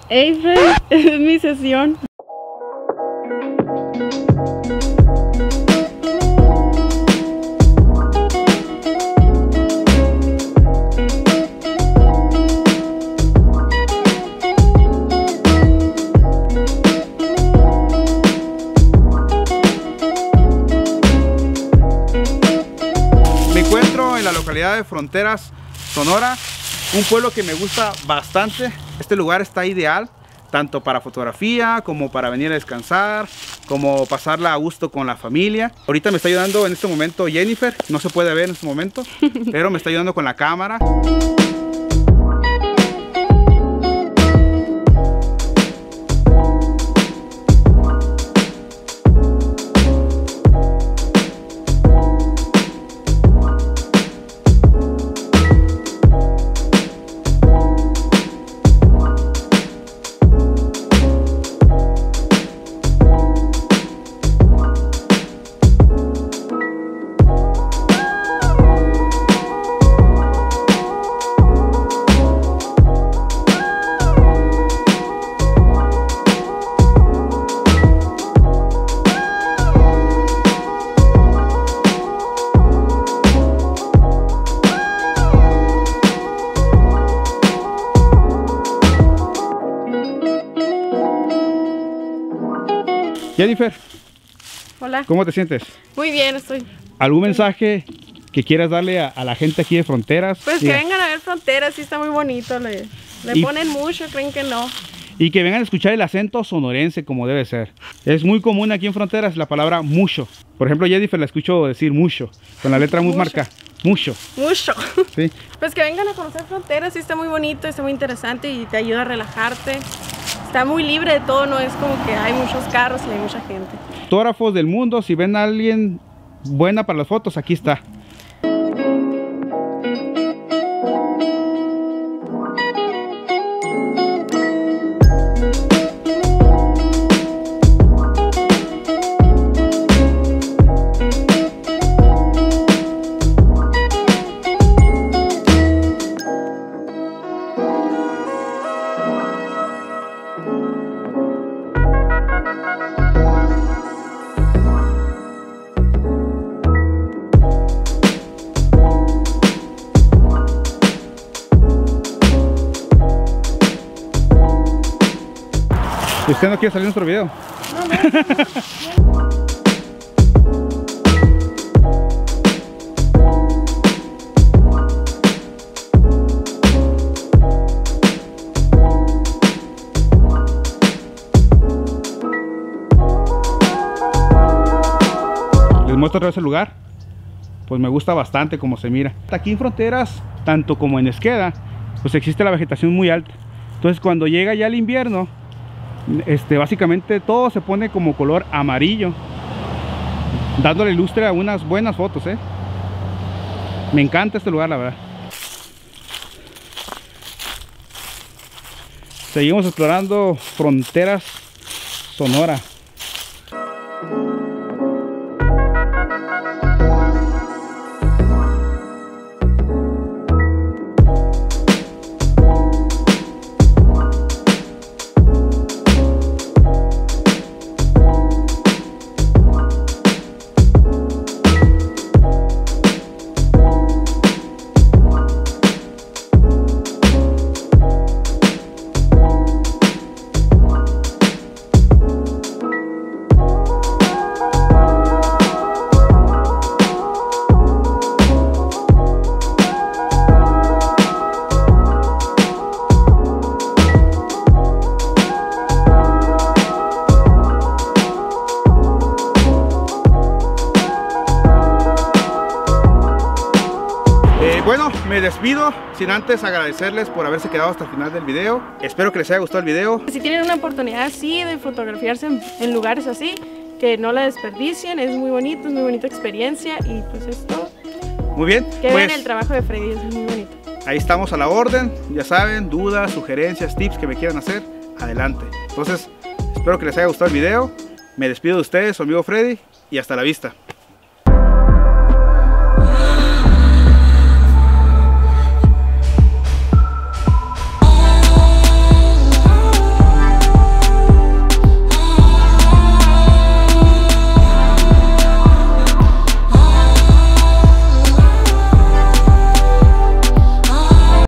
Hey, Fred, es mi sesión. Me encuentro en la localidad de Fronteras, Sonora, un pueblo que me gusta bastante. Este lugar está ideal tanto para fotografía como para venir a descansar, como pasarla a gusto con la familia. Ahorita me está ayudando en este momento Jennifer, no se puede ver en este momento, pero me está ayudando con la cámara. Jennifer, Hola. ¿cómo te sientes? Muy bien, estoy. ¿Algún mensaje que quieras darle a la gente aquí de Fronteras? Pues que Mira, vengan a ver Fronteras, sí está muy bonito. Le Y- ponen mucho, creen que no. y que vengan a escuchar el acento sonorense como debe ser. Es muy común aquí en Fronteras la palabra mucho. Por ejemplo, Jennifer la escucho decir mucho, con la letra muy Mucho. marcada. Mucho. Mucho. ¿Sí? Pues que vengan a conocer Fronteras, sí está muy bonito, está muy interesante y te ayuda a relajarte. Está muy libre de todo, no es como que hay muchos carros y hay mucha gente. Fotógrafos del mundo, si ven a alguien buena para las fotos, aquí está. ¿Usted no quiere salir en nuestro video? Les muestro otra vez el lugar. Pues me gusta bastante como se mira. Aquí en Fronteras, tanto como en Esqueda, pues existe la vegetación muy alta. Entonces cuando llega ya el invierno, básicamente todo se pone como color amarillo, dándole lustre a unas buenas fotos, Me encanta este lugar, la verdad. Seguimos explorando Fronteras, Sonora. Bueno, me despido sin antes agradecerles por haberse quedado hasta el final del video. Espero que les haya gustado el video. Si tienen una oportunidad así de fotografiarse en lugares así, que no la desperdicien, es muy bonito, es muy bonita experiencia y pues es todo. Muy bien, Que pues vean el trabajo de Freddy, es muy bonito. ahí estamos a la orden. Ya saben, dudas, sugerencias, tips que me quieran hacer, adelante. Entonces, espero que les haya gustado el video. Me despido de ustedes, su amigo Freddy, y hasta la vista.